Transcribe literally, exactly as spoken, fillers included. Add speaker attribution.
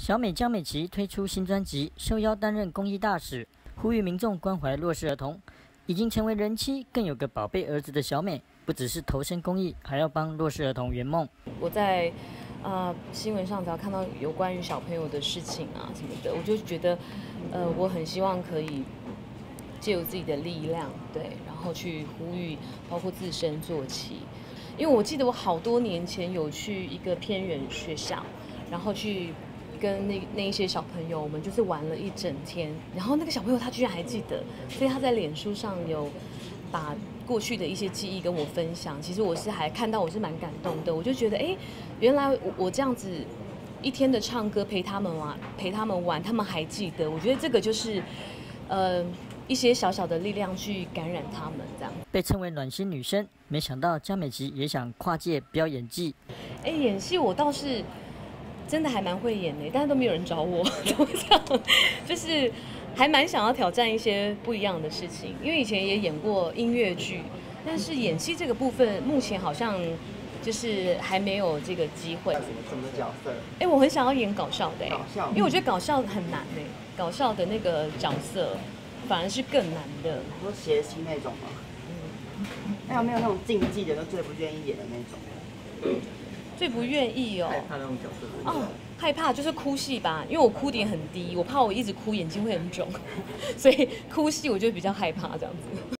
Speaker 1: 小美江美琪推出新专辑，受邀担任公益大使，呼吁民众关怀弱势儿童。已经成为人妻，更有个宝贝儿子的小美，不只是投身公益，还要帮弱势儿童圆梦。
Speaker 2: 我在呃新闻上只要看到有关于小朋友的事情啊什么的，我就觉得，呃，我很希望可以借由自己的力量，对，然后去呼吁，包括自身做起。因为我记得我好多年前有去一个偏远学校，然后去跟那那一些小朋友，我们就是玩了一整天。然后那个小朋友他居然还记得，所以他在脸书上有把过去的一些记忆跟我分享。其实我是还看到，我是蛮感动的。我就觉得，哎，原来我我这样子一天的唱歌陪他们玩，陪他们玩，他们还记得。我觉得这个就是，呃。一些小小的力量去感染他们，这样
Speaker 1: 被称为暖心女生，没想到江美琪也想跨界飙演技。
Speaker 2: 哎，演戏我倒是真的还蛮会演的，但是都没有人找我，怎么这样？就是还蛮想要挑战一些不一样的事情，因为以前也演过音乐剧，但是演戏这个部分目前好像就是还没有这个机会。
Speaker 3: 什么角色？
Speaker 2: 哎，我很想要演搞笑的，哎，
Speaker 3: 搞笑，
Speaker 2: 因为我觉得搞笑很难哎，搞笑的那个角色。反而是更难的。
Speaker 3: 你说谐星那种吗？嗯。那有没有那种禁忌的，都最不愿意演的那种？
Speaker 2: 最不愿意哦。
Speaker 3: 害怕那种角色。
Speaker 2: 哦，害怕就是哭戏吧，因为我哭点很低，我怕我一直哭眼睛会很肿，所以哭戏我就比较害怕这样子。